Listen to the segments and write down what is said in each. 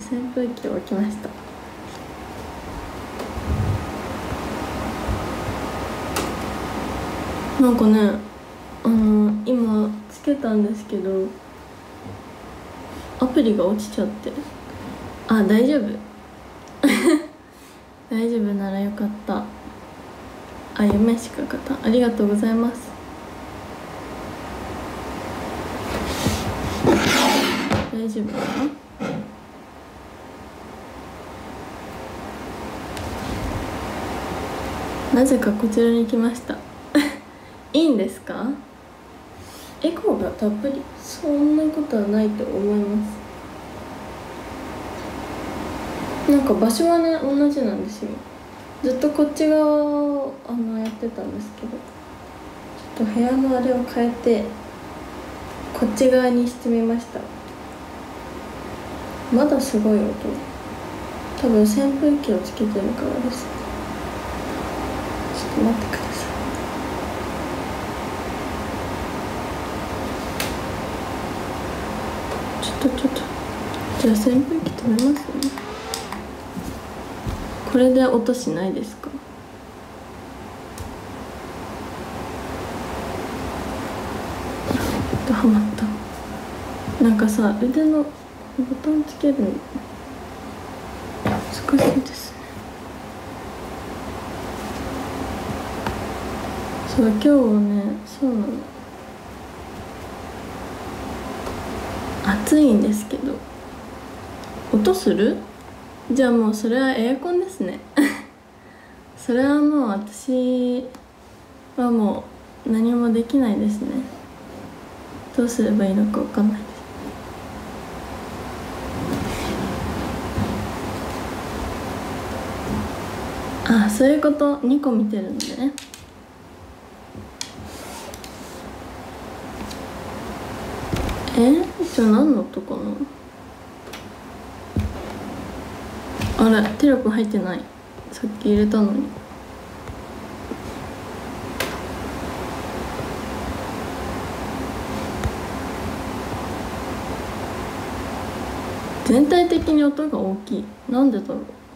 扇風機を置きました。なんかね、今つけたんですけどアプリが落ちちゃって、あ、大丈夫大丈夫ならよかった。あ、夢しか方ありがとうございます。大丈夫かな。なぜかこちらに来ましたいいんですか？エコーがたっぷり、そんなことはないと思います。なんか場所はね同じなんですよ。ずっとこっち側をやってたんですけど、ちょっと部屋のあれを変えてこっち側にしてみました。まだすごい音、多分扇風機をつけてるからです。ちょっと待ってください。ちょっとじゃあ扇風機止めますね。これで音しないですか？はまった。なんかさ、腕のボタンつけるの難しいですね。そう、今日はね、そうなの、暑いんですけど音する？じゃあもうそれはエアコンですねそれはもう私はもう何もできないですね。どうすればいいのか分かんないです。あ、そういうこと。2個見てるんでね。じゃあ何の音かな。あれ、テロップ入ってない。さっき入れたのに。全体的に音が大きい。なんでだろ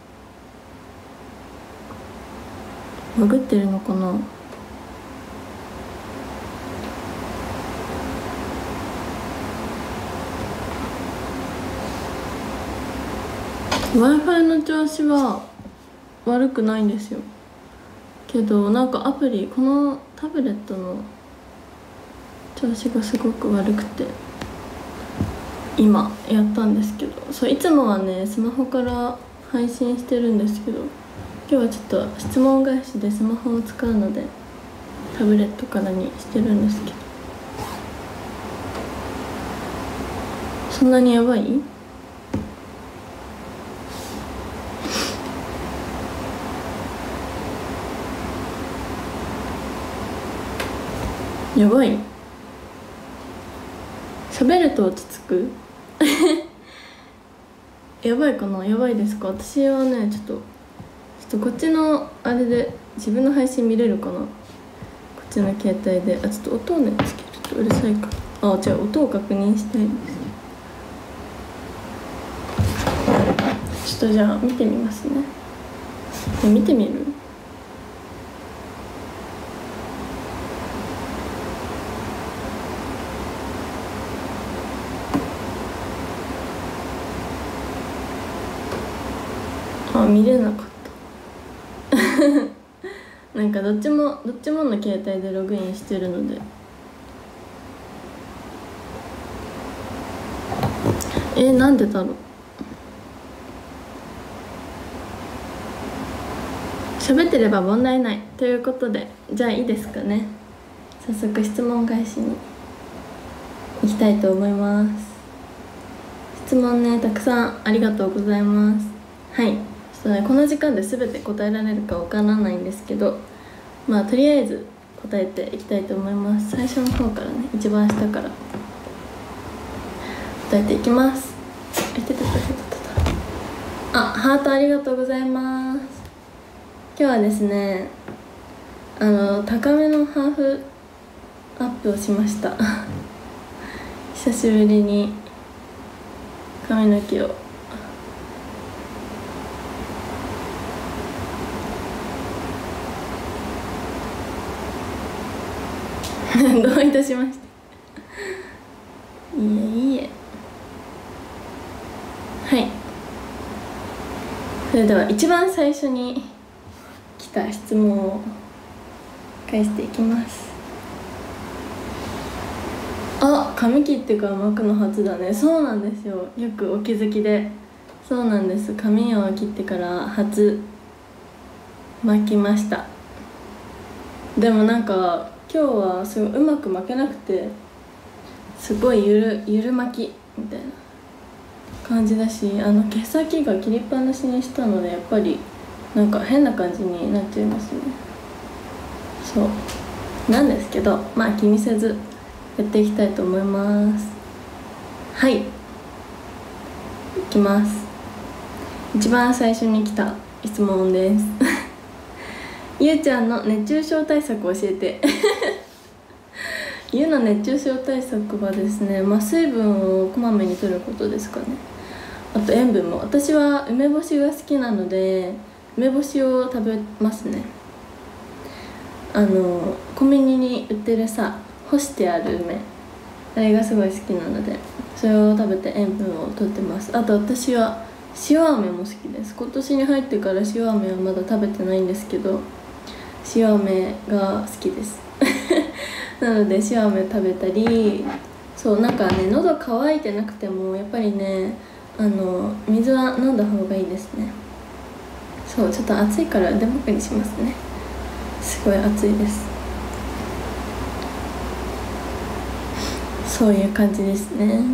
う。バグってるのかな。Wi-Fi の調子は悪くないんですよ。けどなんかアプリ、このタブレットの調子がすごく悪くて今やったんですけど、そう、いつもはねスマホから配信してるんですけど、今日はちょっと質問返しでスマホを使うのでタブレットからにしてるんですけど、そんなにやばい？やばい？喋ると落ち着くやばいかな。やばいですか？私はねちょっとこっちのあれで自分の配信見れるかな。こっちの携帯で。あ、ちょっと音をねつけるとうるさいか。あ、じゃあ音を確認したいです。ちょっとじゃあ見てみますね。見てみる？あ、見れなかったなんかどっちもの携帯でログインしてるので。なんでだろう。喋ってれば問題ないということで、じゃあいいですかね。早速質問返しに行きたいと思います。質問ねたくさんありがとうございます。はい、ちょっとねこの時間で全て答えられるかわからないんですけど、まあとりあえず答えていきたいと思います。最初の方からね、一番下から答えていきます。あ、ハートありがとうございます。今日はですね、高めのハーフアップをしました久しぶりに髪の毛をどういたしまして。いえいえ。はい、それでは一番最初に来た質問を返していきます。あ、髪切ってから巻くの初だね。そうなんですよ、よくお気づきで。そうなんです、髪を切ってから初巻きました。でもなんか今日はすごいうまく巻けなくて、すごいゆる巻きみたいな感じだし、毛先が切りっぱなしにしたので、やっぱりなんか変な感じになっちゃいますね。そうなんですけど、まあ気にせずやっていきたいと思います。はい、いきます。一番最初に来た質問ですゆうちゃんの熱中症対策教えてゆうの熱中症対策はですね、水分をこまめに摂ることですかね。あと塩分も。私は梅干しが好きなので梅干しを食べますね。コンビニに売ってるさ、干してある梅、あれがすごい好きなのでそれを食べて塩分を摂ってます。あと私は塩飴も好きです。今年に入ってから塩飴はまだ食べてないんですけど、塩飴が好きですなので塩飴食べたり、そうなんかね、喉乾いてなくてもやっぱりね、水は飲んだ方がいいですね。そう、ちょっと暑いから腕まくりしますね。すごい暑いです。そういう感じですね。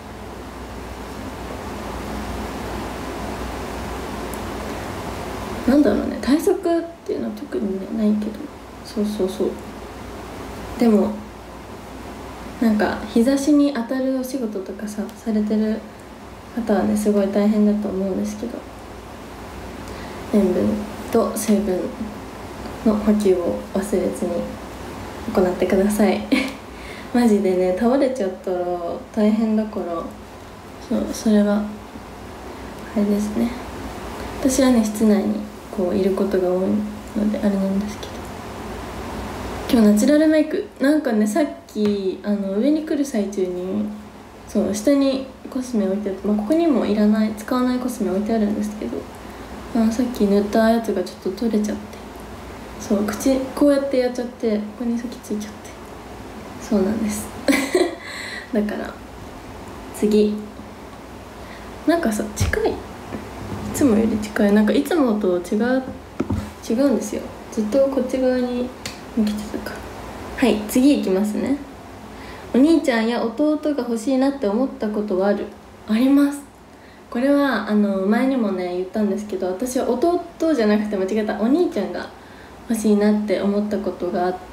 なんだろうね、対策っていうのは特にねないけど、そうでもなんか日差しに当たるお仕事とかされてる方はね、すごい大変だと思うんですけど、塩分と水分の補給を忘れずに行ってくださいマジでね、倒れちゃったら大変だから、それはあれですね。私はね、室内にこういることが多いのであれなんですけど、今日ナチュラルメイク、なんかね、さっき上に来る最中に下にコスメ置いてあって、ここにも使わないコスメ置いてあるんですけど、さっき塗ったやつがちょっと取れちゃって、口こうやってやっちゃって、ここに先ついちゃって、そうなんですだから次、なんかさ、近い、いつもより近い、なんかいつもと違うんですよ。ずっとこっち側に向けてたから。はい、次いきますね。お兄ちゃんや弟が欲しいなって思ったことはあります。これは前にもね言ったんですけど、私は弟じゃなくて間違えた、お兄ちゃんが欲しいなって思ったことがあって、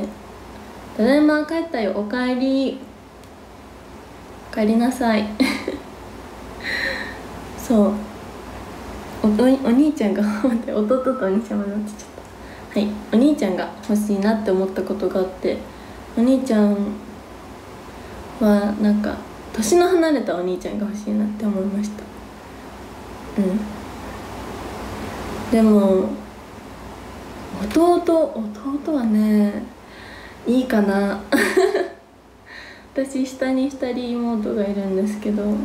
ただいま帰ったよ、おかえり、おかえりなさいそうお兄ちゃんが弟とお兄ちゃんまで落ちちゃった。はい、お兄ちゃんが欲しいなって思ったことがあって、お兄ちゃんはなんか年の離れたお兄ちゃんが欲しいなって思いました。でも弟はね、いいかな私下に2人妹がいるんですけど、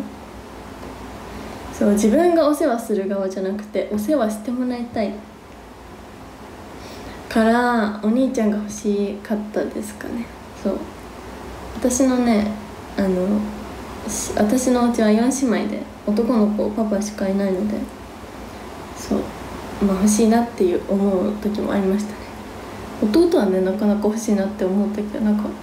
自分がお世話する側じゃなくてお世話してもらいたいからお兄ちゃんが欲しかったですかね。私のね、私のお家は4姉妹で男の子パパしかいないので、欲しいなって思う時もありましたね。弟はね、なかなか欲しいなって思う時はなかった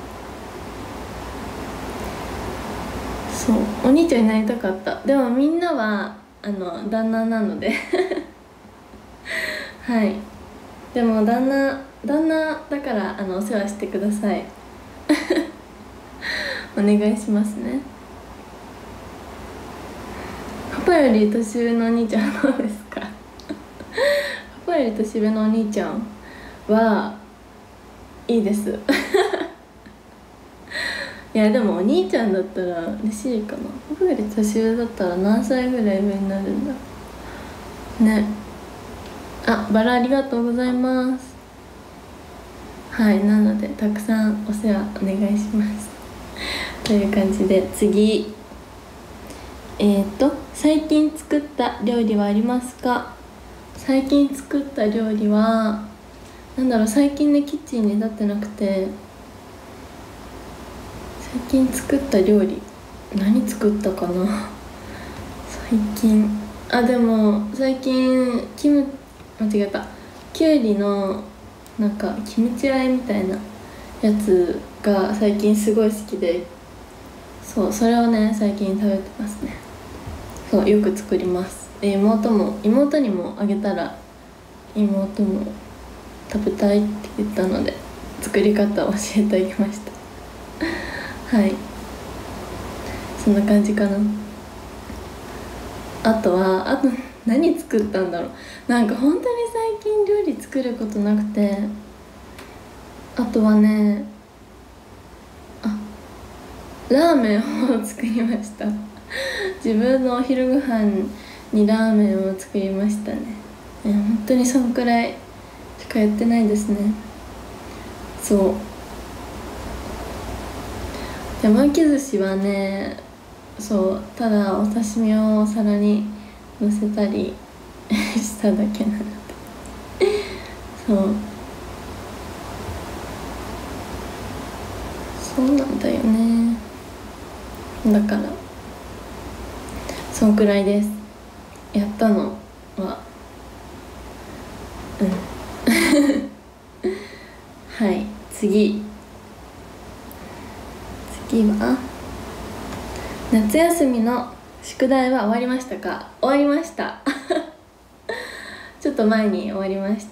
けど、お兄ちゃんになりたかった。でもみんなは旦那なのではいでも旦那だからお世話してくださいお願いしますね。パパより年上のお兄ちゃんはどうですかパパより年上のお兄ちゃんはいいですいやでもお兄ちゃんだったら嬉しいかな。パパより年上だったら何歳ぐらい上になるんだね。バラありがとうございます。 はい、なのでたくさんお世話お願いしますという感じで、次最近作った料理はありますか？最近作った料理は最近ねキッチンに立ってなくて、最近作った料理何作ったかな最近でも最近間違えた、きゅうりのキムチ和えみたいなやつが最近すごい好きで、それをね最近食べてますね。よく作ります。妹にもあげたら、妹も食べたいって言ったので作り方を教えてあげましたはい、そんな感じかな。あと何作ったんだろう。本当に最近料理作ることなくて、あとはねラーメンを作りました自分のお昼ご飯にラーメンを作りましたね。本当にそんくらいしかやってないですね。巻き寿司はね、ただお刺身をお皿にのせたりしただけなのでそうなんだよね。だからそんくらいです、やったのは。はい次は夏休みの宿題は終わりましたか？終わりましたちょっと前に終わりました。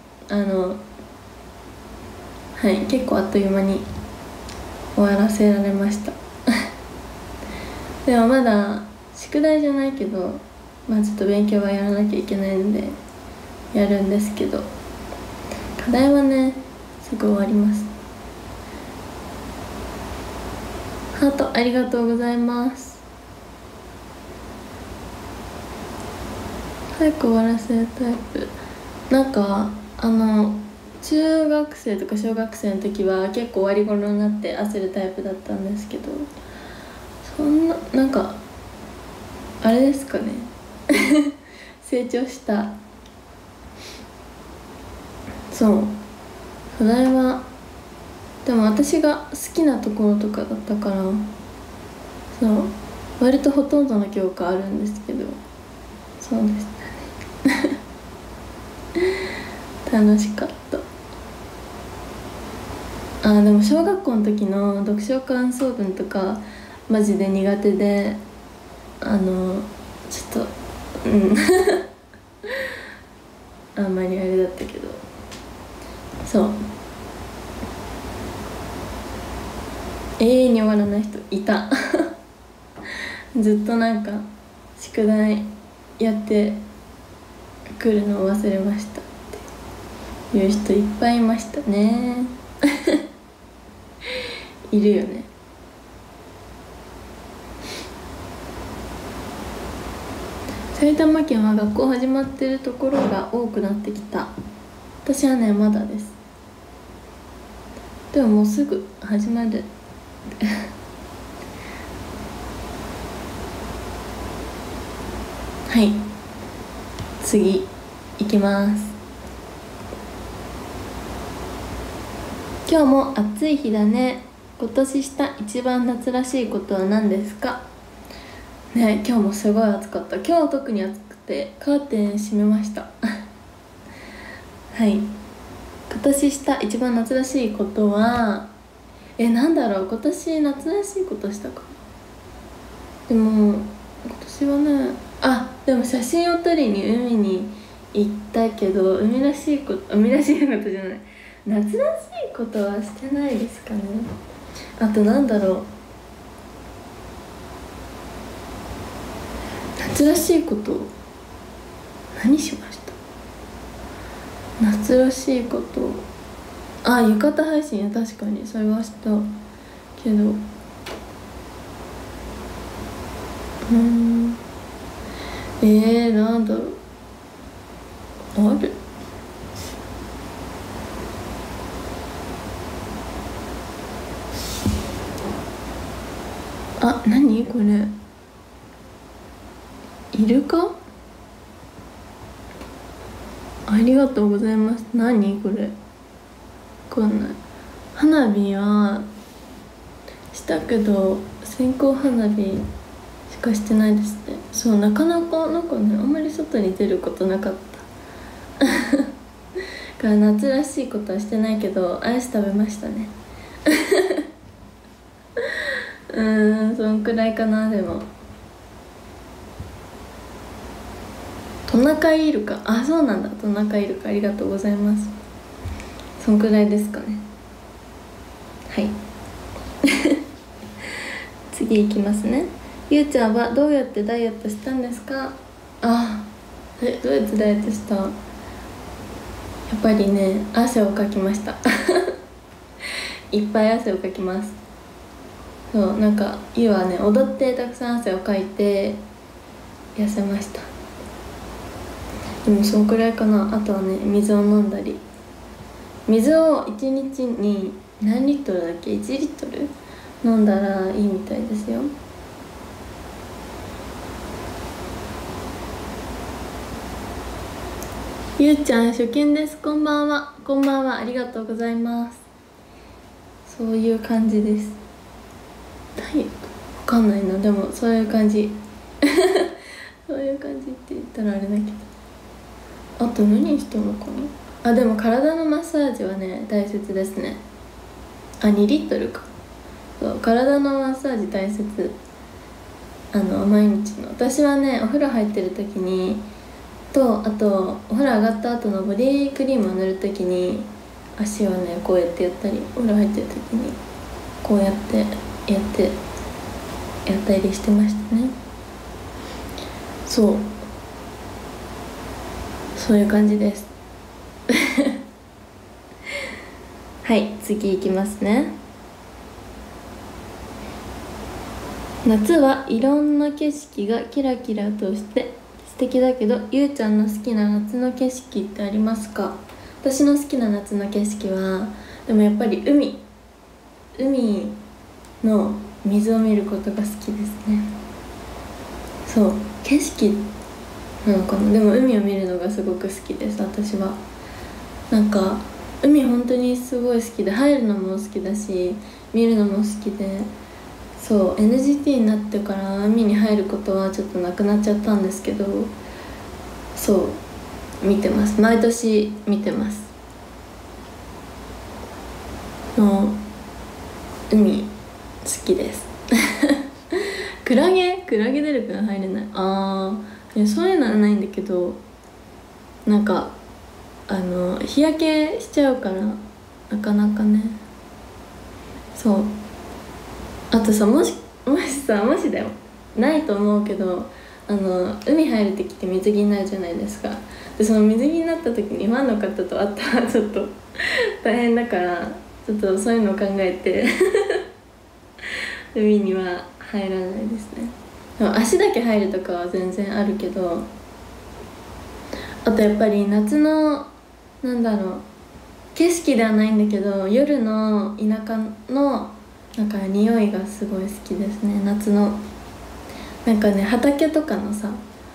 はい結構あっという間に終わらせられましたでもまだ宿題じゃないけど、ちょっと勉強はやらなきゃいけないのでやるんですけど、課題はねすぐ終わります。ハートありがとうございます。早く終わらせるタイプ。中学生とか小学生の時は結構終わり頃になって焦るタイプだったんですけど、そんなあれですかね成長した。課題はでも私が好きなところとかだったから、割とほとんどの教科あるんですけど、そうでしたね楽しかった。でも小学校の時の読書感想文とかマジで苦手で、ちょっとあんまりあれだったけど、永遠に終わらない人いたずっと宿題やってくるのを忘れましたっていう人いっぱいいましたねいるよね。埼玉県は学校始まってるところが多くなってきた。私はねまだです。でももうすぐ始まるはい次いきます。今日も暑い日だね。今年した一番夏らしいことは何ですか？ね、今日もすごい暑かった。今日は特に暑くてカーテン閉めましたはい、今年した一番夏らしいことは今年夏らしいことしたか。でも今年はねでも写真を撮りに海に行ったけど、海らしいことじゃない、夏らしいことはしてないですかね。あと夏らしいこと何しました？夏らしいこと浴衣配信、確かにそれはしたけど、なんだろう、ある何これ、イルカ？ありがとうございます。何これ、わかんない。花火はしたけど線香花火しかしてないですね。そう、なかなかなんかね、あんまり外に出ることなかったから夏らしいことはしてないけど、アイス食べましたねそんくらいかな。でもトナカイイルカ、あ、そうなんだ、トナカイイルカ、ありがとうございます。そんくらいですかね。はい次いきますね。ゆうちゃんはどうやってダイエットしたんですか？あ、どうやってダイエットした？やっぱりね、汗をかきましたいっぱい汗をかきます。そう、なんかゆうはね、踊ってたくさん汗をかいて痩せました。でもそんくらいかな。あとはね、水を飲んだり、水を1日に何リットルだっけ、1リットル飲んだらいいみたいですよ。ゆうちゃん初見です。こんばんは。こんばんは、ありがとうございます。そういう感じです。ダイエットわかんないな。でもそういう感じそういう感じって言ったらあれだけど、あと何したのかな。あ、でも体のマッサージはね、大切ですね。あ、2リットルか。そう、体のマッサージ大切。毎日の、私はね、お風呂入ってる時にと、あとお風呂上がった後のボディクリームを塗る時に足をね、こうやってやったり、お風呂入ってる時にこうやってやったりしてましたね。そういう感じですはい、次いきますね。夏はいろんな景色がキラキラとして素敵だけど、ゆうちゃんの好きな夏の景色ってありますか？私の好きな夏の景色は、でもやっぱり海の水を見ることが好きですね。そう、景色なのかな。でも海を見るのがすごく好きです、私は。なんか海本当にすごい好きで、入るのも好きだし見るのも好きで、そう、 NGT になってから海に入ることはちょっとなくなっちゃったんですけど、そう見てます、毎年見てます。もう海好きですクラゲ出るから入れない。そういうのはないんだけど、なんか日焼けしちゃうからなかなかね。そう、あとさ、もしだよ、ないと思うけど、海入る時って水着になるじゃないですか。でその水着になった時にファンの方と会ったらちょっと大変だから、ちょっとそういうのを考えて海には入らないですね。でも足だけ入るとかは全然あるけど、あとやっぱり夏の景色ではないんだけど、夜の田舎のなんか匂いがすごい好きですね、夏の。なんかね、畑とかのさ、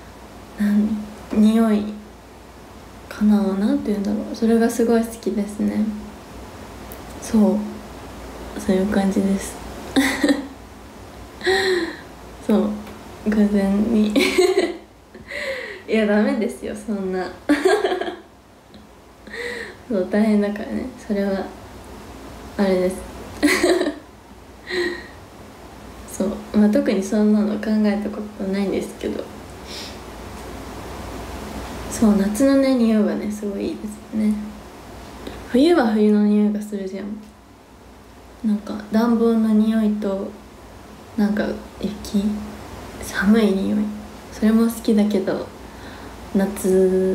匂いかな、なんて言うんだろう、それがすごい好きですね。そういう感じですそう偶然にいやダメですよ、そんなそう大変だからね、それはあれですそう、特にそんなの考えたことないんですけど、そう夏のね、匂いはねすごいいいですね。冬は冬の匂いがするじゃん。なんか暖房の匂いとなんか寒い匂い、それも好きだけど、夏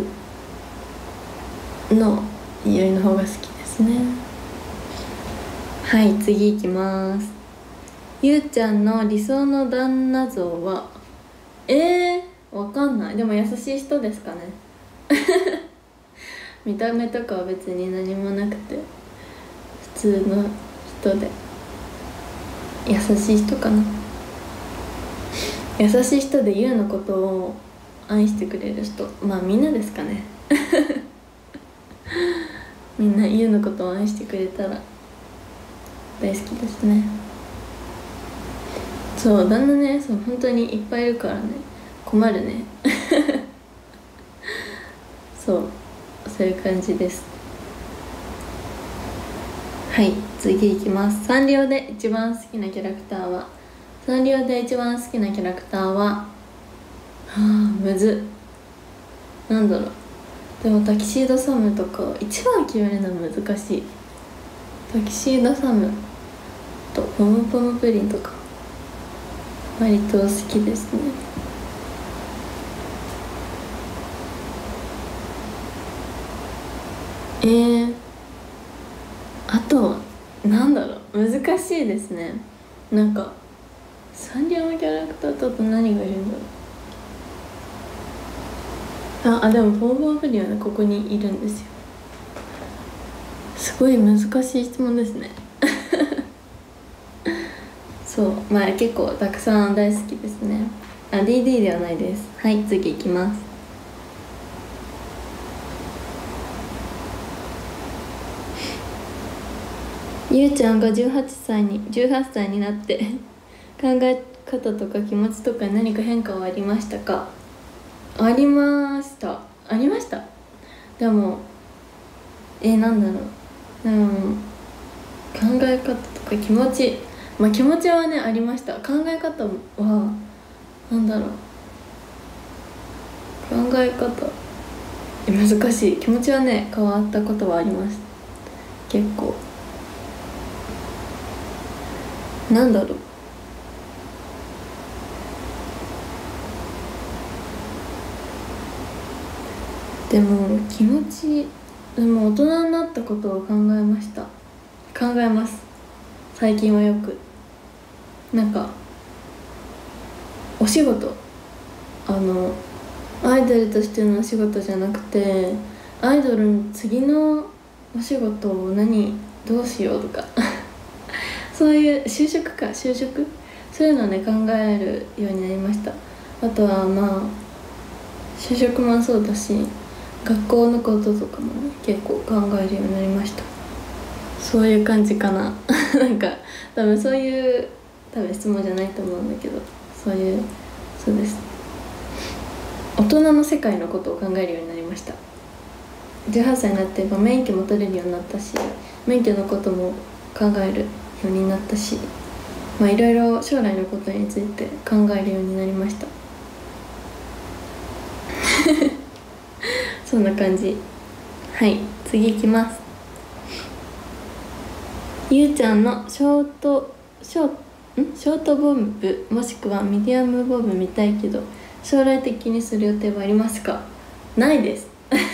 の匂いの方が好きですね。はい、次いきます。ゆうちゃんの理想の旦那像は？わかんない。でも優しい人ですかね見た目とかは別に何もなくて普通の人で優しい人かな。 優しい人で優のことを愛してくれる人、まあみんなですかねみんな優のことを愛してくれたら大好きですね。そう旦那ね、そう本当にいっぱいいるからね、困るねそういう感じです。はい、次いきます。サンリオで一番好きなキャラクターははあ、むずっ。なんだろう、でもタキシードサムとか一番決めるのは難しい。タキシードサムとポムポムプリンとか割と好きですね。あとなんだろう、難しいですね。なんかサンリオのキャラクターだと何がいるんだろう。でもポムポムプリンはね、ここにいるんですよ。すごい難しい質問ですねそう、まあ結構たくさん大好きですね。DD ではないです。はい、次いきます。ゆうちゃんが18歳になって考え方とか気持ちとか何か変化はありましたか？ありましたでもなんだろう、でも考え方とか気持ち、気持ちはねありました。考え方はなんだろう、考え方難しい。気持ちはね変わったことはあります。結構なんだろう、でも気持ち、でも大人になったことを考えます。最近はよくなんかお仕事、アイドルとしてのお仕事じゃなくて、アイドルの次のお仕事をどうしようとかそういう就職そういうのをね考えるようになりました。あとは就職もそうだし、学校のこととかもね結構考えるようになりました。そういう感じかななんか多分質問じゃないと思うんだけど、そうです。大人の世界のことを考えるようになりました。18歳になって免許も取れるようになったし、免許のことも考えるようになったし、いろいろ将来のことについて考えるようになりましたそんな感じ。はい、次いきます。ゆうちゃんのショートボブもしくはミディアムボブ見たいけど将来的にする予定はありますか？ないです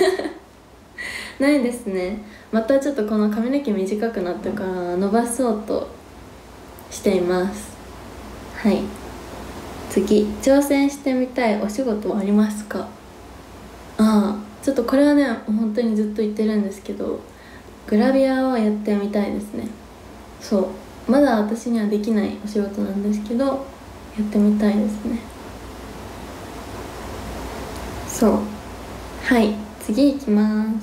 ないですね。またちょっとこの髪の毛短くなったから伸ばそうとしています。はい、次、挑戦してみたいお仕事はありますか？ちょっとこれはね本当にずっと言ってるんですけど、グラビアをやってみたいですね。そうまだ私にはできないお仕事なんですけどやってみたいですね。はい、次いきます。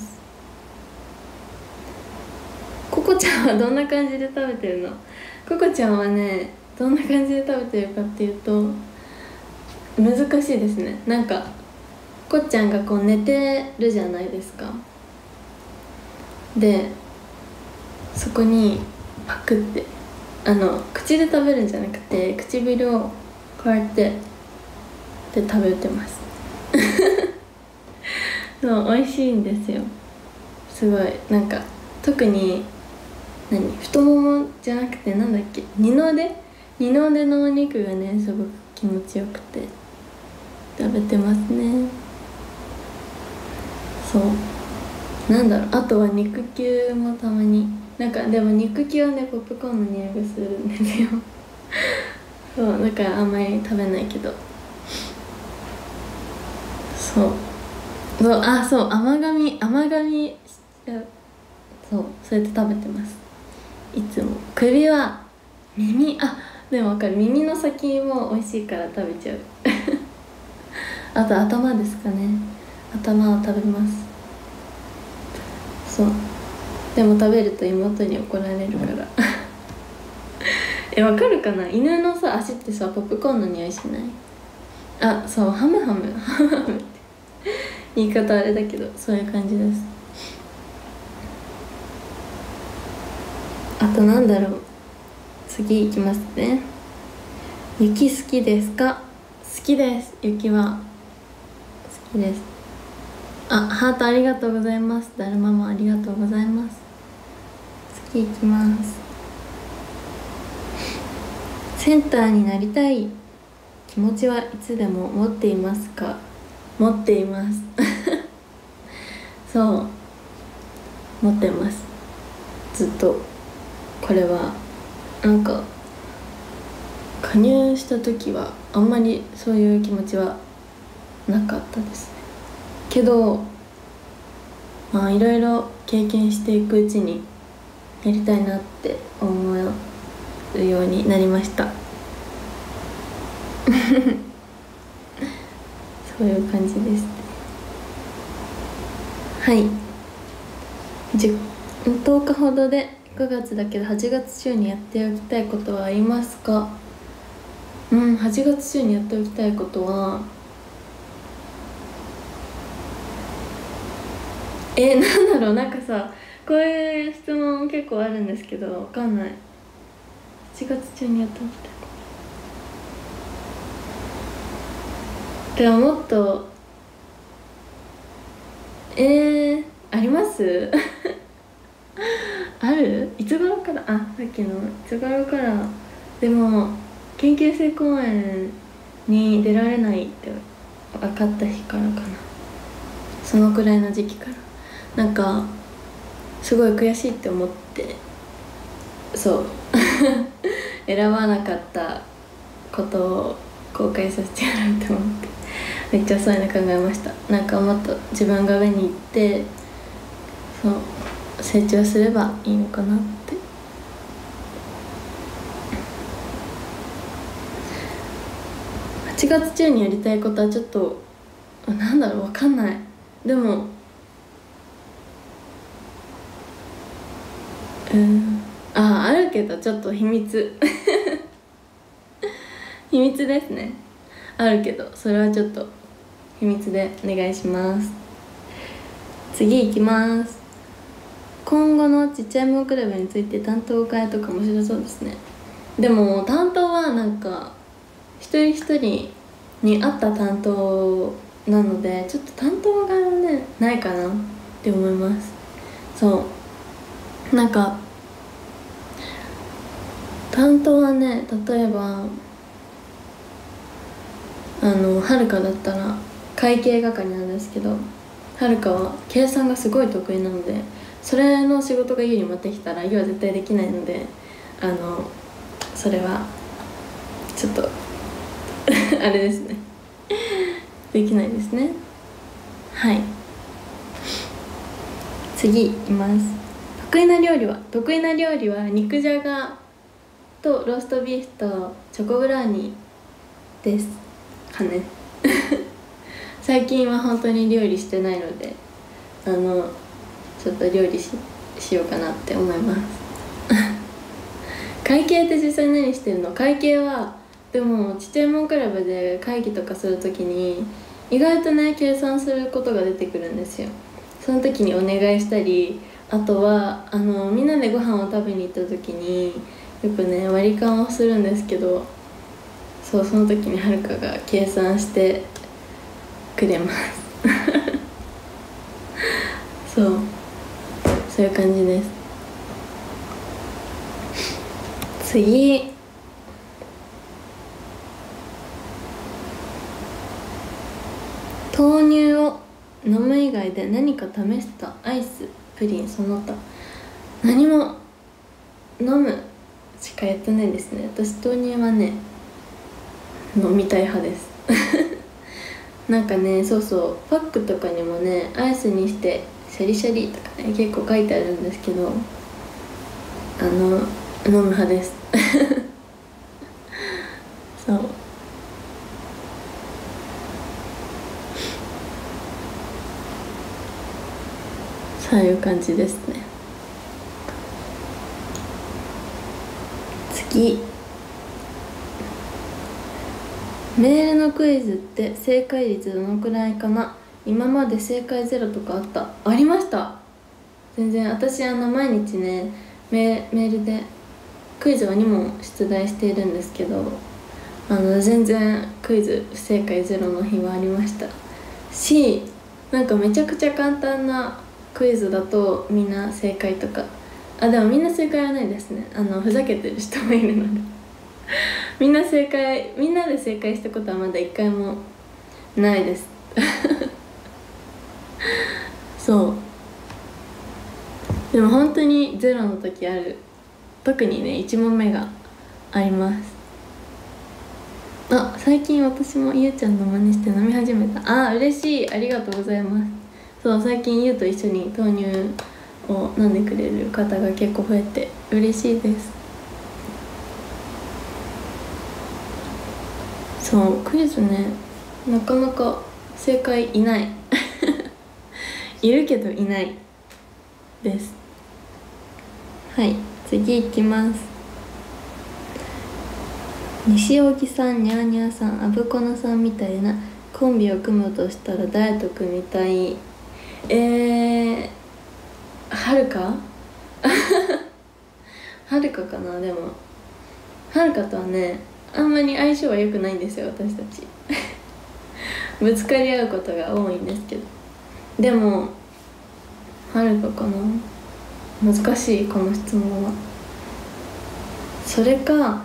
ココちゃんはどんな感じで食べてるの？ココちゃんはねどんな感じで食べてるかっていうと難しいですね。なんかこっちゃんがこう寝てるじゃないですか。でそこにパクって口で食べるんじゃなくて唇をこうやってで食べてますそう美味しいんですよ。すごいなんか特に太ももじゃなくてなんだっけ、二の腕のお肉がねすごく気持ちよくて食べてますね。あとは肉球もたまにでも肉球はねポップコーンの匂いがするんですよだからあんまり食べないけど甘噛みしちゃう。そうやって食べてますいつも。 でも分かる、耳の先も美味しいから食べちゃうあと頭ですかね、頭を食べます。そう、でも食べると妹に怒られるからわかるかな、犬のさ足ってさポップコーンの匂いしない？あ、そうハムハムハムハムって言い方あれだけどそういう感じです。あとなんだろう、次いきますね。雪好きですか？好きです。雪は好きです。あ、ハートありがとうございます。だるまもありがとうございます。次いきます。センターになりたい気持ちはいつでも持っていますか？持っていますそう持ってます、ずっと。これはなんか加入した時はあんまりそういう気持ちはなかったですね。けどまあいろいろ経験していくうちにやりたいなって思うようになりましたそういう感じですね。はい、10日ほどで9月だけど8月中にやっておきたいことはありますか？8月中にやっておきたいことはなんだろう、なんかさこういう質問結構あるんですけどわかんない。8月中にやっておきたいことでももっとありますある？いつ頃から？さっきのいつ頃から。でも研究生公演に出られないって分かった日からかな。そのくらいの時期からなんかすごい悔しいって思って、そう選ばなかったことを後悔させてやろうって思ってめっちゃそういうの考えました。なんかもっと自分が上に行ってそう成長すればいいのかなって。8月中にやりたいことはちょっとなんだろう、分かんない。でもあるけどちょっと秘密秘密ですね。あるけどそれはちょっと秘密でお願いします。次いきます。今後のちっちゃいもんクラブについて担当会とか面白そうですね。でも担当はなんか一人一人に合った担当なのでちょっと担当がねないかなって思います。そうなんか担当はね、例えばはるかだったら会計係なんですけど、はるかは計算がすごい得意なのでそれの仕事が家に持ってきたら家は絶対できないのでそれはちょっとあれですねできないですね。はい、次いきます。得意な料理は肉じゃがとローストビーフとチョコブラウニーですかね最近は本当に料理してないのでちょっと料理 しようかなって思います会計って実際何してるの？会計はでもちっちゃいもんクラブで会議とかするときに意外とね計算することが出てくるんですよ。その時にお願いしたり、あとはみんなでご飯を食べに行った時によくね割り勘をするんですけど、その時にはるかが計算してくれますそういう感じです。次、豆乳を飲む以外で何か試したアイス、プリン、その他。何も飲むしかやってないですね。私豆乳はね飲みたい派ですなんかね、パックとかにもねアイスにしてシャリシャリとかね結構書いてあるんですけど飲む派ですそういう感じですね。次、メールのクイズって正解率どのくらいかな。今まで正解ゼロとかありました。全然私毎日ねメールでクイズを2問出題しているんですけど、全然クイズ不正解ゼロの日はありましたし、なんかめちゃくちゃ簡単なクイズだとみんな正解とか、でもみんな正解はないですね。ふざけてる人もいるのでみんなで正解したことはまだ1回もないですそうでも本当にゼロの時ある。特にね1問目があります。最近私もゆうちゃんの真似して飲み始めた。嬉しい、ありがとうございます。そう最近ゆうと一緒に豆乳を飲んでくれる方が結構増えて嬉しいです。そうクイズねなかなか正解いないいるけどいないです。はい、次いきます。西荻さん、にゃーにゃーさん、あぶこのさんみたいなコンビを組むとしたら誰と組みたい？はるかはるかかな。でもはるかとはねあんまり相性は良くないんですよ、私たちぶつかり合うことが多いんですけど。でもはるかかな。難しいこの質問は。それか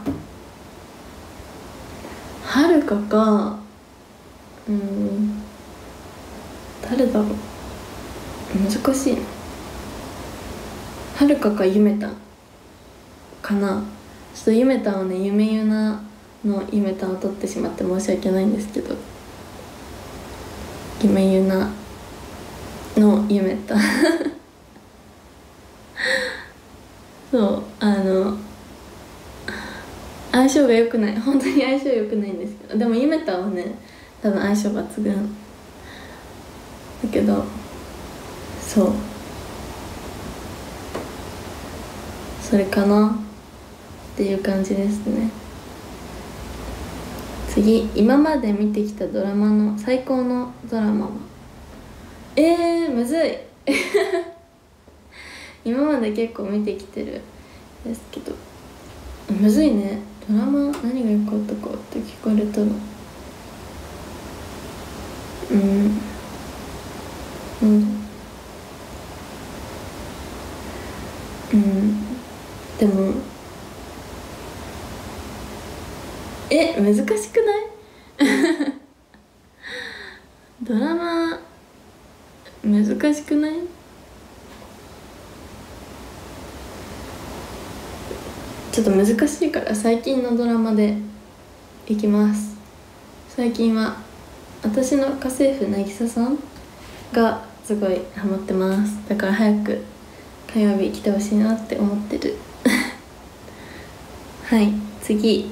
はるかか誰だろう、難しいな。はるかかゆめたんかな。ちょっとゆめたんをねゆめゆなのゆめたんを取ってしまって申し訳ないんですけど、ゆめゆなのゆめたんそう相性が良くない、本当に相性良くないんですけど、でもゆめたんはね多分相性抜群だけど、そうそれかなっていう感じですね。次、今まで見てきたドラマの最高のドラマは？むずい今まで結構見てきてるんですけどむずいね。ドラマ何が良かったかって聞かれたらでも難しくないドラマ難しくない？ちょっと難しいから最近のドラマでいきます。最近は私の家政婦渚さんがすごいハマってます。だから早く火曜日来てほしいなって思ってるはい、次。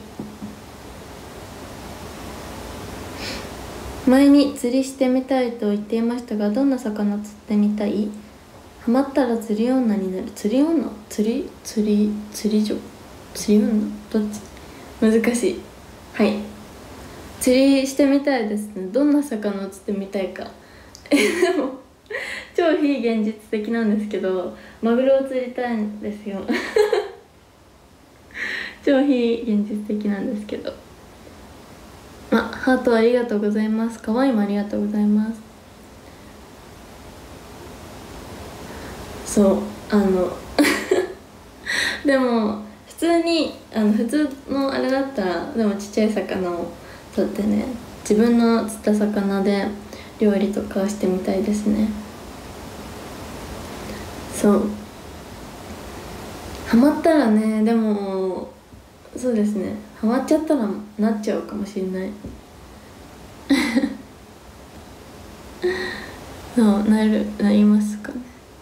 前に釣りしてみたいと言っていましたが、どんな魚釣ってみたい？ハマったら釣り女になる。釣り女？釣り女？釣り女？どっち？難しい。はい、釣りしてみたいですね。どんな魚を釣ってみたいかでも超非現実的なんですけど、マグロを釣りたいんですよ超非現実的なんですけど、ハートありがとうございます。可愛いもありがとうございます。そうでも普通に普通のあれだったらでもちっちゃい魚を取ってね、自分の釣った魚で料理とかしてみたいですね。そうハマったらね、でもそうですね、ハマっちゃったらなっちゃうかもしれないそうなりますかね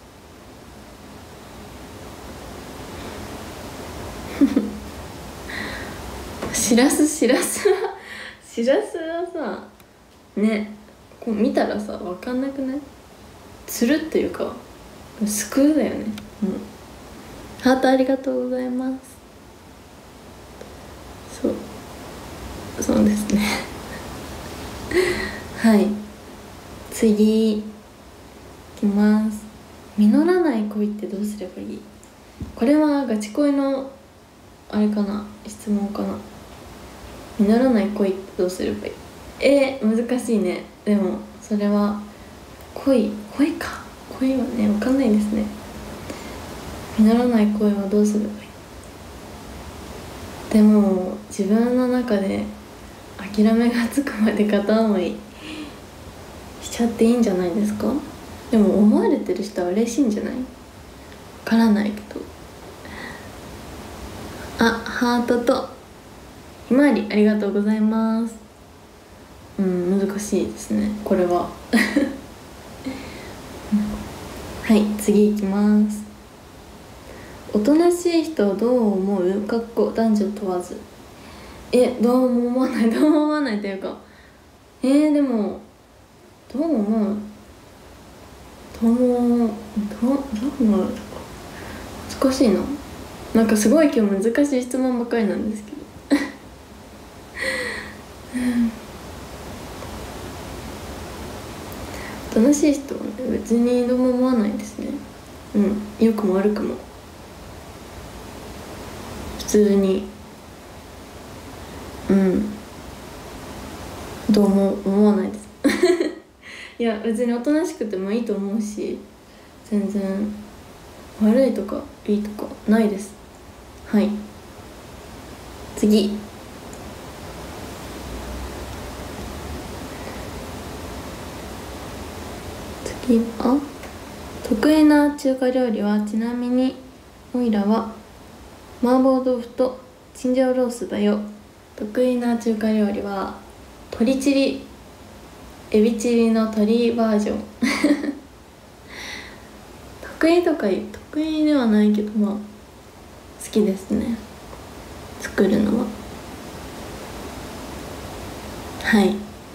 しらすはさね、こう見たらさ分かんなくない？釣るっていうか救うだよね。ハートありがとうございます。そうですねはい、次いきます。実らない恋ってどうすればいい？これはガチ恋のあれかな、質問かな。実らない恋ってどうすればいい？難しいね。でもそれは恋はね、分かんないですね。実らない恋はどうすればいい？でも自分の中で諦めがつくまで片思いしちゃっていいんじゃないですか？でも思われてる人は嬉しいんじゃない？分からないけど。ハートとひまわりありがとうございます。難しいですね、これははい、次いきます。おとなしい人をどう思う？男女問わず。どうも思わないというか、でもどう思う難しいな。なんかすごい今日難しい質問ばかりなんですけどおとなしい人はね、別にどうも思わないですね。良くも悪くも普通にどうも思わないですいや別におとなしくてもいいと思うし、全然悪いとかいいとかないです。はい、次は得意な中華料理は、ちなみにおいらは麻婆豆腐とチンジャオロースだよ。得意な中華料理は鶏チリ、エビチリの鶏バージョン得意ではないけど、好きですね、作るのは。はい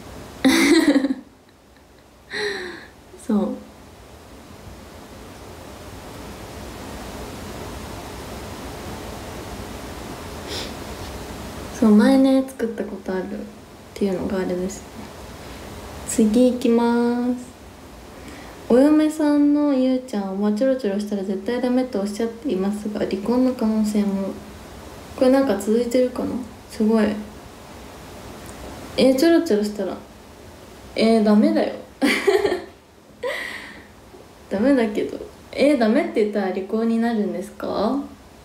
そう前ね作ったことあるっていうのがあれですね。次いきます。お嫁さんのゆうちゃんはちょろちょろしたら絶対ダメとおっしゃっていますが、離婚の可能性も。これなんか続いてるかな。すごいちょろちょろしたらダメだよダメだけどダメって言ったら離婚になるんですか？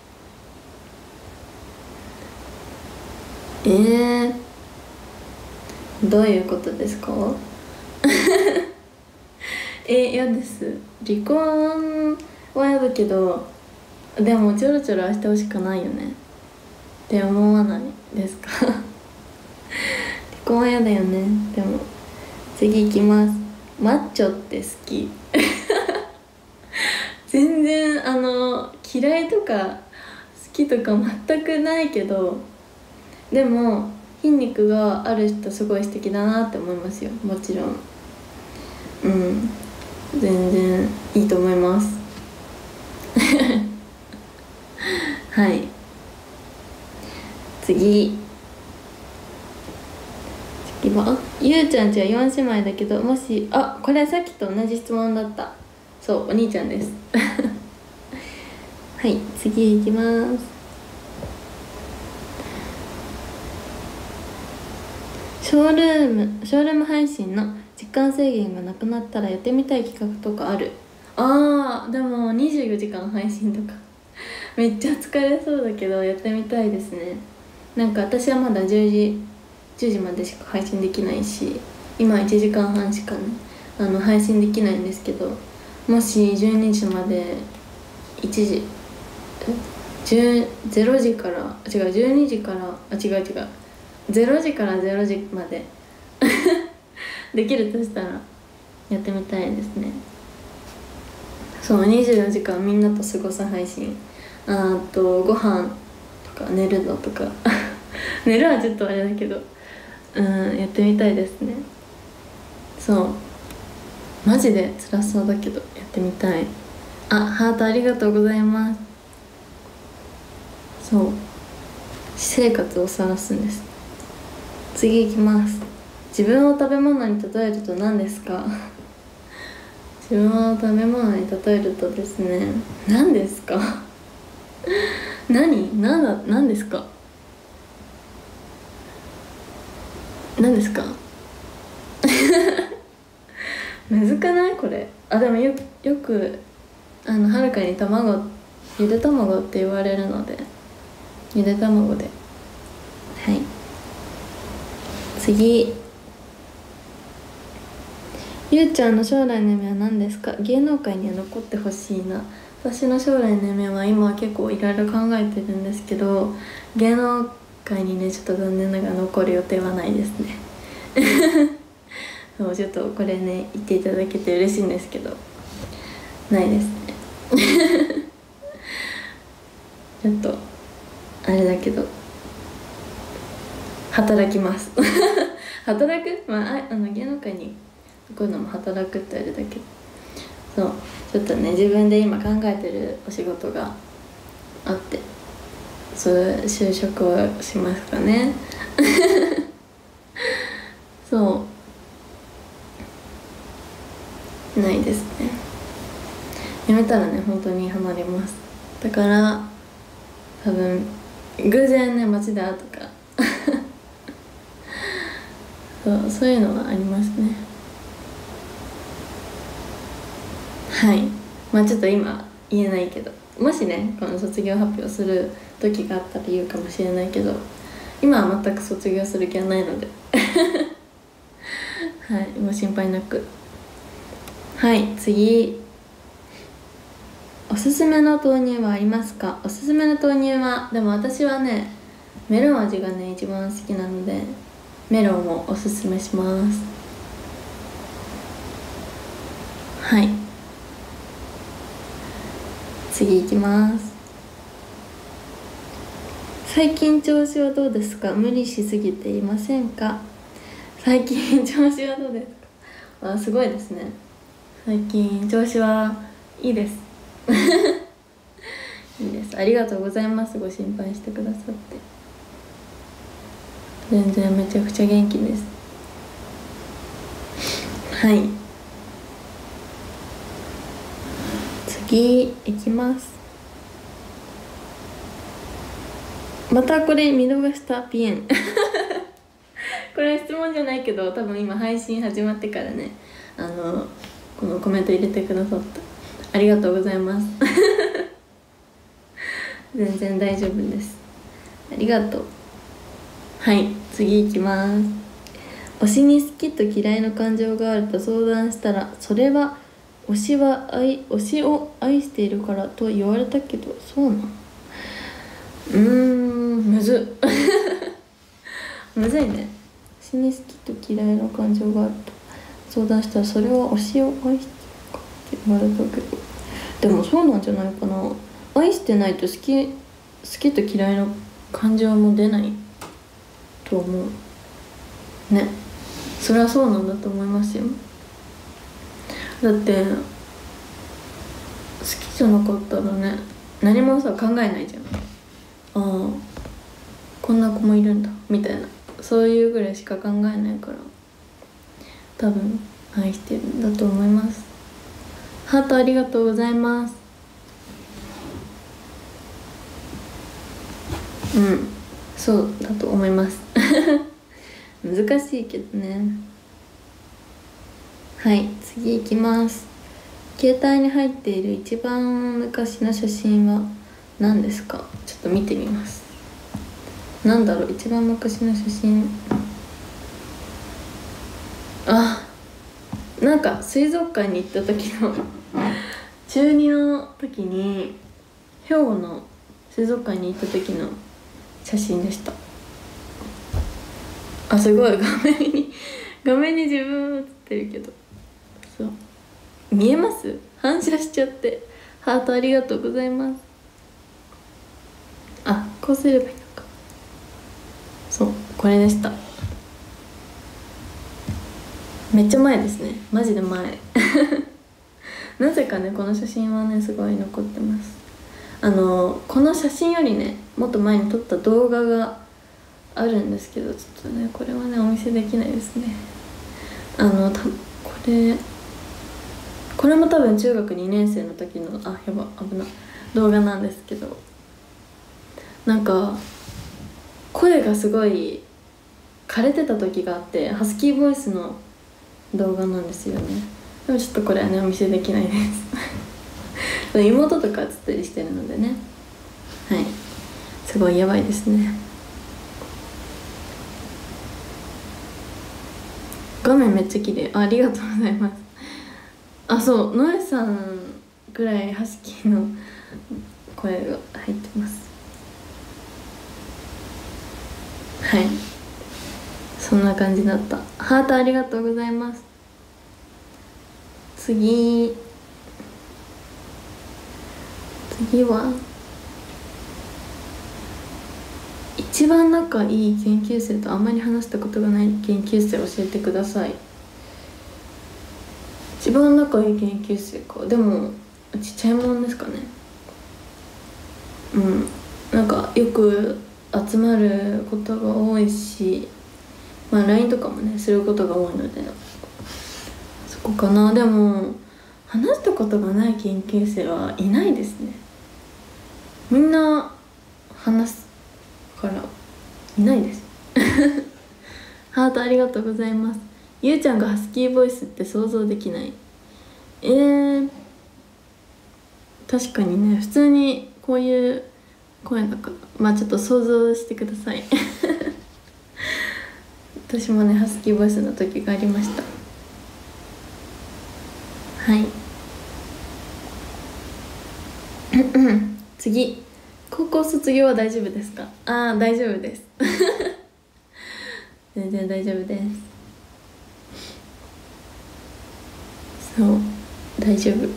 どういうことですか？嫌です。離婚は嫌だけど、でもちょろちょろはしてほしくないよねって思わないですか？離婚は嫌だよね。でも次いきます。マッチョって好き？全然嫌いとか好きとか全くないけど、でも筋肉がある人すごい素敵だなって思いますよ。もちろん全然いいと思いますはい次はゆうちゃんちは4姉妹だけど、もしこれはさっきと同じ質問だった。そうお兄ちゃんですはい次いきます。ショールーム配信の時間制限がなくなったらやってみたい企画とかある？でも24時間配信とかめっちゃ疲れそうだけどやってみたいですね。なんか私はまだ10時までしか配信できないし、今1時間半しかね配信できないんですけど、もし12時まで0時から12時から0時から0時までできるとしたらやってみたいですね。そう24時間みんなと過ごす配信、ご飯とか寝るのとか寝るはちょっとあれだけどやってみたいですね。そうマジで辛そうだけどやってみたい。 あ、ハートありがとうございます。そう、私生活を晒すんです。次いきます。自分を食べ物に例えると何ですか？自分を食べ物に例えるとですね、何ですか？何ですか？何ですか？むずくないこれ。あ、でもよくはるかにゆで卵って言われるので、ゆで卵で。はい、次。ゆうちゃんの将来の夢は何ですか？芸能界には残ってほしいな。私の将来の夢は今は結構いろいろ考えてるんですけど、芸能界にねちょっと残念ながら残る予定はないですね。そうちょっとこれね言っていただけて嬉しいんですけど、ないですね。ちょっとあれだけど働きます。働く、まあ、芸能界にこういうのも働くってあれだけど、そうちょっとね自分で今考えてるお仕事があって、そう就職をしますかね。そうないですね。やめたらね本当にハマります。だから多分偶然ね街で会うとかそういうのはありますね。はい、まあちょっと今言えないけど、もしねこの卒業発表する時があったら言うかもしれないけど、今は全く卒業する気はないのではい、もう心配なく。はい、次。おすすめの豆乳はありますか？おすすめの豆乳は、でも私はねメロン味がね一番好きなので、メロンをおすすめします。はい、次いきます。最近調子はどうですか？無理しすぎていませんか？最近調子はどうですか？あ、すごいですね。最近調子はいいです。いいです。ありがとうございます。ご心配してくださって。全然めちゃくちゃ元気です。はい、次いきます。またこれ見逃したピエン。これ質問じゃないけど、多分今配信始まってからねこのコメント入れてくださった。ありがとうございます。全然大丈夫です。ありがとう。はい、次いきます。推しに好きと嫌いの感情があると相談したら、それは推しを愛しているからと言われたけど、そうなの？むずっ。むずいね。推しに好きと嫌いの感情があると相談したら、それは推しを愛しているかって言われたけど、でもそうなんじゃないかな。愛してないと好きと嫌いの感情も出ないと思うね。それはそうなんだと思いますよ。だって好きじゃなかったらね何もさ考えないじゃん。ああこんな子もいるんだみたいな、そういうぐらいしか考えないから、多分愛してるんだと思います。ハートありがとうございます。そうだと思います。難しいけどね。はい、次いきます。携帯に入っている一番昔の写真は何ですか？ちょっと見てみます。なんだろう、一番昔の写真。あ、なんか水族館に行った時の中2の時に兵庫の水族館に行った時の写真でした。あ、すごい画面に自分写ってるけど、そう見えます？反射しちゃって。ハートありがとうございます。あ、こうすればいいのか。そうこれでした。めっちゃ前ですね、マジで前。 なぜかねこの写真はねすごい残ってます。この写真よりねもっと前に撮った動画があるんですけど、ちょっとねこれはねお見せできないですね。これも多分中学2年生の時のやば危ない動画なんですけど、なんか声がすごい枯れてた時があって、ハスキーボイスの動画なんですよね。でもちょっとこれはねお見せできないです妹とか映ったりしてるのでね、はい、すごいやばいですね。画面めっちゃ綺麗、ありがとうございます。そう、ノエさんぐらいハスキーの声が入ってます。はい、そんな感じだった。ハートありがとうございます。次は一番仲いい研究生とあんまり話したことがない研究生教えてください。一番仲いい研究生か。でもちっちゃいもんですかね。なんかよく集まることが多いし、LINE とかもねすることが多いのでそこかな。でも話したことがない研究生はいないですね。みんな話すからいないですハートありがとうございます。ゆうちゃんがハスキーボイスって想像できない。確かにね、普通にこういう声だからちょっと想像してください私もねハスキーボイスの時がありました。はい。次、高校卒業は大丈夫ですか？大丈夫です全然大丈夫です。そう、大丈夫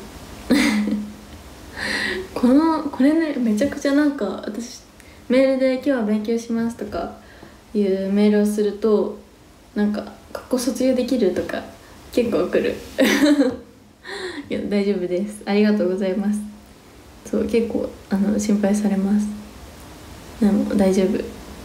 これねめちゃくちゃなんか私メールで「今日は勉強します」とかいうメールをするとなんか「学校卒業できる?」とか結構来るいや大丈夫です、ありがとうございます。そう結構心配されます。でも大丈夫。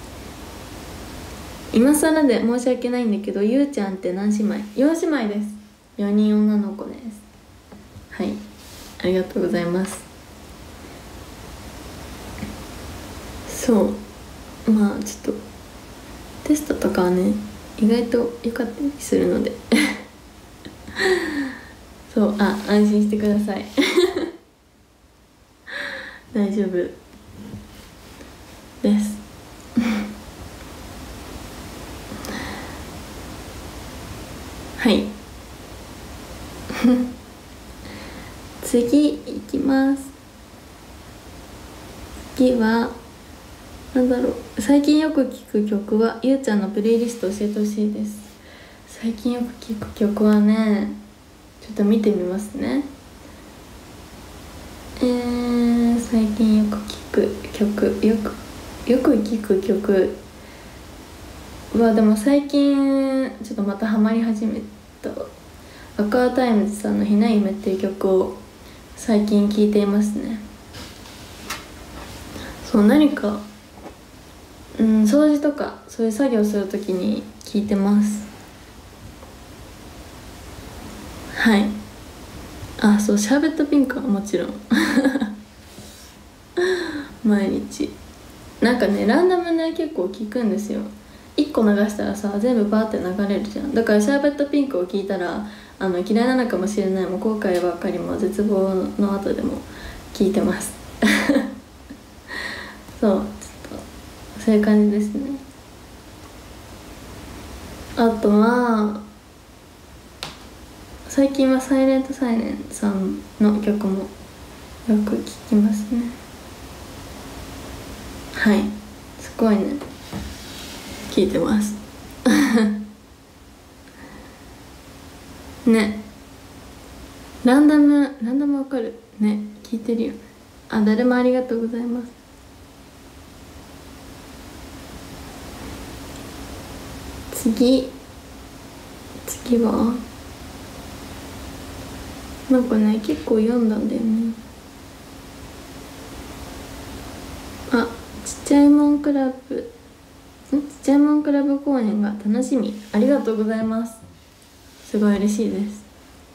今更で申し訳ないんだけど、ゆうちゃんって何姉妹？4姉妹です。4人女の子です。はい、ありがとうございます。そうちょっとテストとかはね意外と良かったりするのでそう安心してください大丈夫ですはい次いきます。次はなんだろう、最近よく聴く曲はゆうちゃんのプレイリスト教えてほしいです。最近よく聴く曲はね、ちょっと見てみますね。最近よく聴く曲、よく聴く曲はでも最近ちょっとまたハマり始めたアクアタイムズさんの「ひな夢」っていう曲を最近聴いていますね。そう、何か掃除とかそういう作業するときに聴いてます。はい。そう、シャーベットピンクはもちろん毎日なんかねランダムね結構聞くんですよ。1個流したらさ全部バーって流れるじゃん。だからシャーベットピンクを聞いたら嫌いなのかもしれないも後悔ばっかりも絶望の後でも聞いてますそう、ちょっとそういう感じですね。あとは最近はサイレントサイレンさんの曲もよく聴きますね。はい、すごいね聴いてますね、ランダムわかるね、聴いてるよね。誰もありがとうございます。次はなんかね結構読んだんだよね。あ、ちっちゃいもんクラブちっちゃいもんクラブ公演が楽しみ。ありがとうございます。すごい嬉しいです。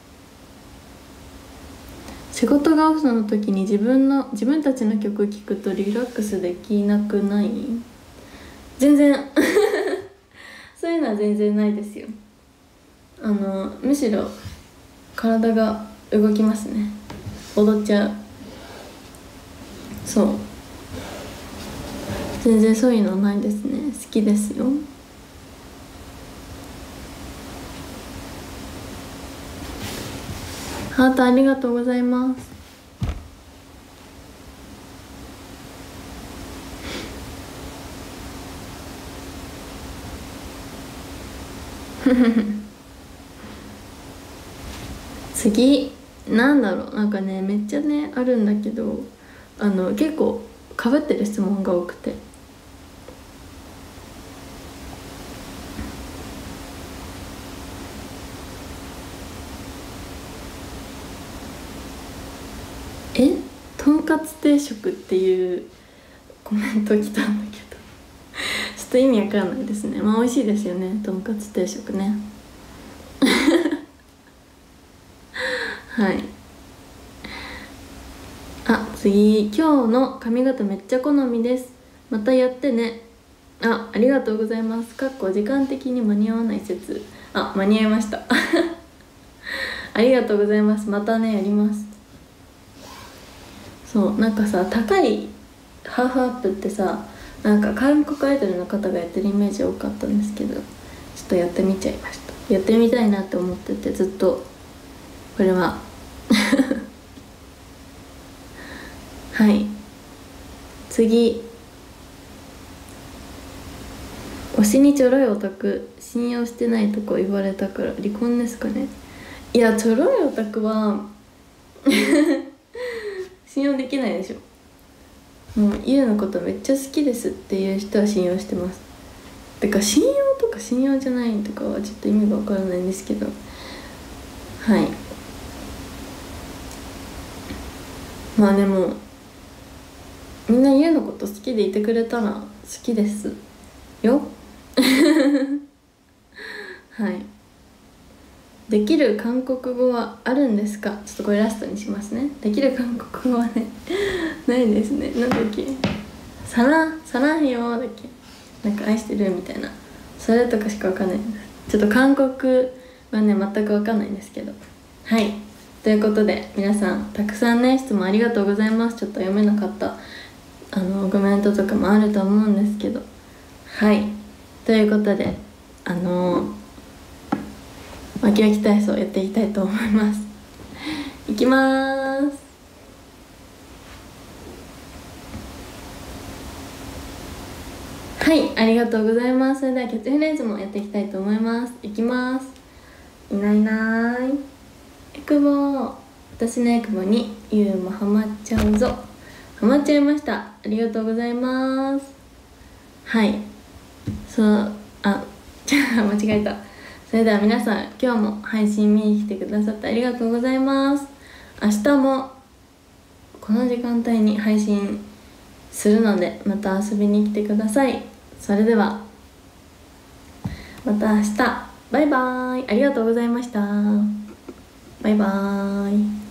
仕事がオフの時に自分たちの曲聴くとリラックスできなくない？全然そういうのは全然ないですよ。むしろ体が動きますね。踊っちゃう。そう、全然そういうのないですね。好きですよ。ハートありがとうございます。次なんだろう、なんかねめっちゃねあるんだけど、結構かぶってる質問が多くて、とんかつ定食っていうコメント来たんだけどちょっと意味わかんないですね。まあ美味しいですよね、とんかつ定食ね。はい。あ、次、今日の髪型めっちゃ好みです。またやってね。ありがとうございます。時間的に間に合わない説。間に合いましたありがとうございます。またねやります。そう、なんかさ、高いハーフアップってさ、なんか韓国アイドルの方がやってるイメージ多かったんですけど、ちょっとやってみちゃいました。やってみたいなって思ってて、ずっとこれははい。次、推しにちょろいオタク信用してないとこ言われたから離婚ですかね。いや、ちょろいオタクは信用できないでしょ。もうゆうのことめっちゃ好きですっていう人は信用してます。てか信用とか信用じゃないとかはちょっと意味がわからないんですけど、はい。まあでもみんなゆうのこと好きでいてくれたら好きですよはい。できる韓国語はあるんですか？ちょっとこれラストにしますね。できる韓国語はねないですね。なんだっけ、サランよだっけ、なんか愛してるみたいな、それとかしかわかんないです。ちょっと韓国はね全くわかんないんですけど、はい。ということで皆さんたくさんね質問ありがとうございます。ちょっと読めなかったコメントとかもあると思うんですけど、はい。ということでわきわき体操やっていきたいと思います。いきまーす。はい、ありがとうございます。それではキャッチフレーズもやっていきたいと思います。いきます。いないいない、エクボ。私のエクボにユウもハマっちゃうぞ。ハマっちゃいました。ありがとうございます。はい、間違えた。それでは皆さん今日も配信見に来てくださってありがとうございます。明日もこの時間帯に配信するのでまた遊びに来てください。それではまた明日。バイバーイ。ありがとうございました。バイバーイ。